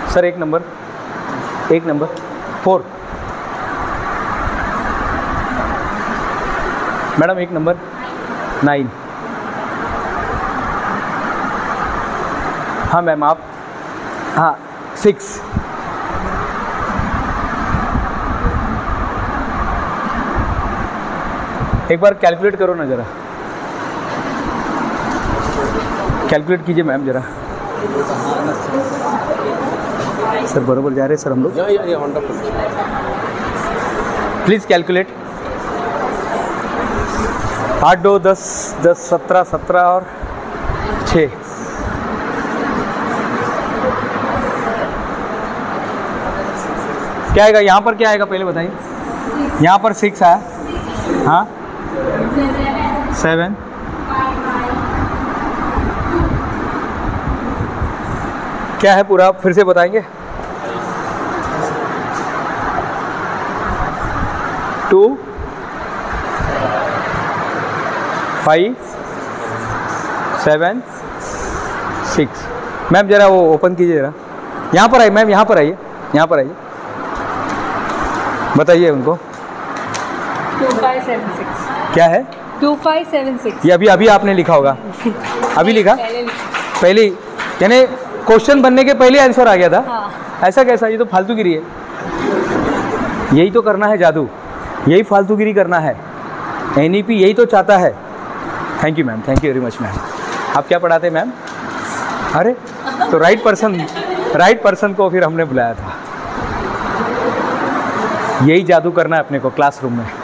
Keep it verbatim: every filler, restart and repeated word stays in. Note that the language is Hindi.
सर एक नंबर, एक नंबर फोर। मैडम एक नंबर नाइन। हाँ मैम आप, हाँ सिक्स। एक बार कैलकुलेट करो ना ज़रा, कैलकुलेट कीजिए मैम ज़रा। सर बरोबर जा रहे हैं सर हम लोग, प्लीज़ कैलकुलेट। आठ दो दस, दस सत्रह, सत्रह और छः। क्या आएगा यहाँ पर, क्या आएगा पहले बताइए। यहाँ पर सिक्स आया, हाँ सेवन, क्या है पूरा फिर से बताएंगे। Two, five, seven, six. Ma'am जरा वो ओपन कीजिए जरा, यहाँ पर आइए मैम, यहाँ पर आइए, यहाँ पर आइए, बताइए उनको। Two five seven six. क्या है? Two five seven six. ये अभी अभी आपने लिखा होगा, अभी लिखा पहले पहले ही, यानी क्वेश्चन बनने के पहले आंसर आ गया था। हाँ। ऐसा कैसा, ये तो फालतूगिरी है। यही तो करना है जादू, यही फालतूगिरी करना है। एन ई पी यही तो चाहता है। Thank you ma'am, thank you very much ma'am. आप क्या पढ़ाते हैं मैम? अरे तो राइट पर्सन, राइट पर्सन को फिर हमने बुलाया था। यही जादू करना है अपने को क्लासरूम में।